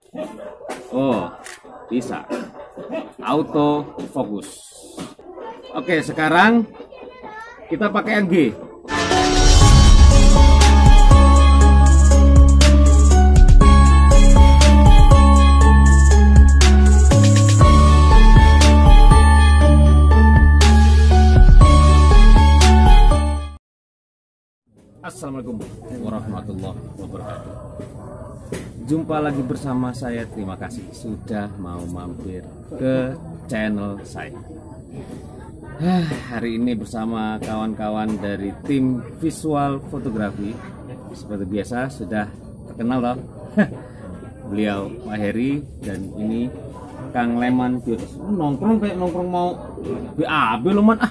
Oh, bisa. Auto fokus. Oke, sekarang kita pakai yang G. Assalamualaikum warahmatullahi wabarakatuh. Jumpa lagi bersama saya. Terima kasih sudah mau mampir ke channel saya. Hari ini bersama kawan-kawan dari tim visual fotografi. Seperti biasa sudah terkenal loh. Beliau Pak Heri dan ini Kang Leman. Nongkrong kayak nongkrong mau BAB loh man.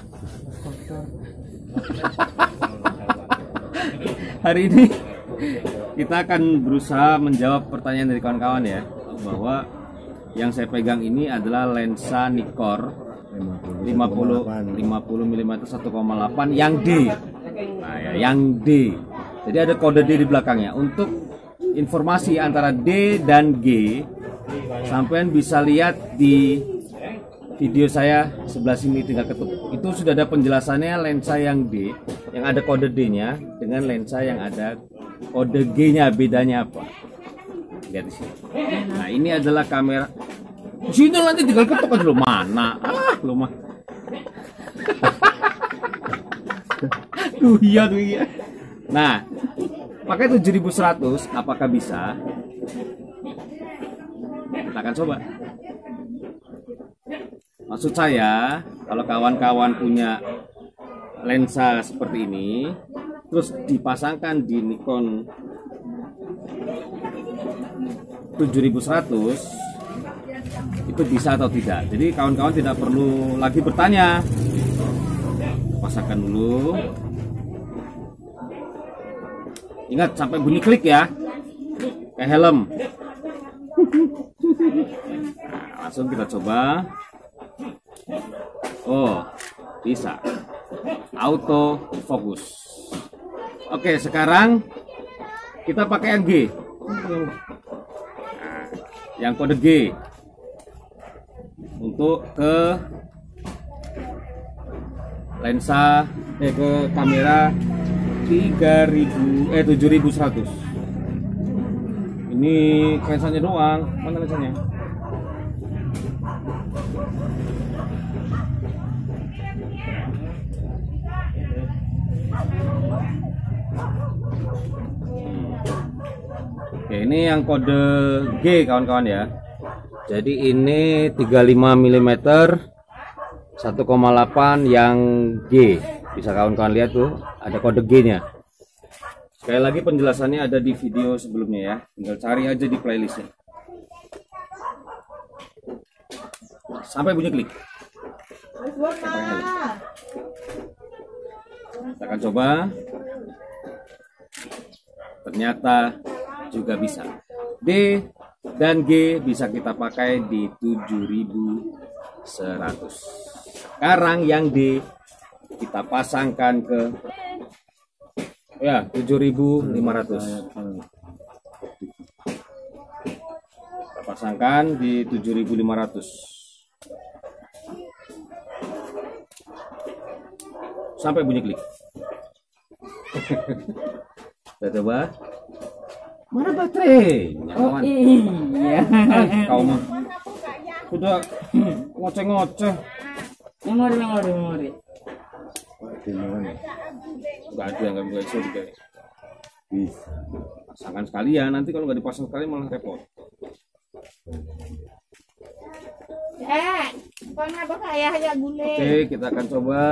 Hari ini kita akan berusaha menjawab pertanyaan dari kawan-kawan ya, bahwa yang saya pegang ini adalah lensa Nikkor 50 mm 1,8 yang D. Nah ya, yang D. Jadi ada kode D di belakangnya. Untuk informasi antara D dan G, sampean bisa lihat di video saya sebelah sini tinggal ketuk. Itu sudah ada penjelasannya lensa yang D, yang ada kode D-nya dengan lensa yang ada kode G-nya, bedanya apa? Lihat di sini. Nah, ini adalah kamera. Di sini nanti tinggal ketuk aja lo. Mana? Lo mah. Iya. Nah, pakai 7100 apakah bisa? Kita akan coba. Maksud saya, kalau kawan-kawan punya lensa seperti ini, terus dipasangkan di Nikon 7100, itu bisa atau tidak. Jadi kawan-kawan tidak perlu lagi bertanya. Pasangkan dulu. Ingat sampai bunyi klik ya, kayak helm. Nah, langsung kita coba. Oh, bisa. Auto fokus. Oke, sekarang kita pakai yang G. Nah, yang kode G untuk ke lensa ke kamera 7100. Ini lensanya doang. Mana lensanya? Oke, ini yang kode G kawan-kawan ya. Jadi ini 35 mm 1,8 yang G. Bisa kawan-kawan lihat tuh, ada kode G-nya. Sekali lagi penjelasannya ada di video sebelumnya ya. Tinggal cari aja di playlistnya. Sampai bunyi klik. Kita akan coba. Ternyata juga bisa. D dan G bisa kita pakai di 7100. Sekarang yang D kita pasangkan ke 7500. Kita pasangkan di 7500. Sampai bunyi klik. Kita coba. Mana baterai? Oh iya. Kau mah sudah ngoceh-ngoceh. Memori. Enggak ada yang nggak bisa juga. Bisa. Pasangkan sekalian. Nanti kalau nggak dipasang sekalian malah repot. Oke, kita akan coba.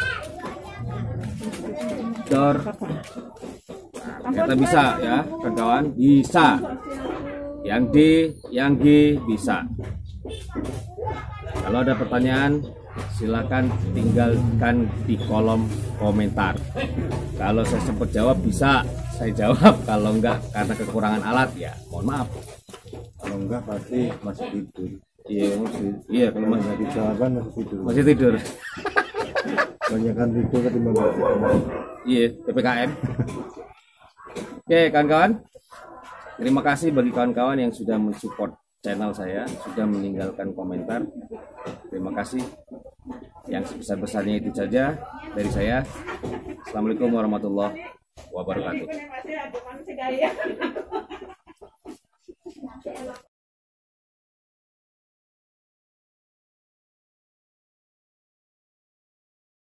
Dor. Ternyata bisa ya kawan, bisa. Yang D, yang G bisa. Kalau ada pertanyaan silakan tinggalkan di kolom komentar. Kalau saya sempat jawab bisa saya jawab, kalau enggak karena kekurangan alat ya mohon maaf. Kalau enggak pasti masih tidur. Iya kalau masih jawaban masih tidur. Masih tidur. Banyakkan tidur ketimbang baca. Iya, PPKM. Oke kawan-kawan, terima kasih bagi kawan-kawan yang sudah mensupport channel saya, sudah meninggalkan komentar. Terima kasih. Yang sebesar-besarnya itu saja dari saya. Assalamualaikum warahmatullahi wabarakatuh.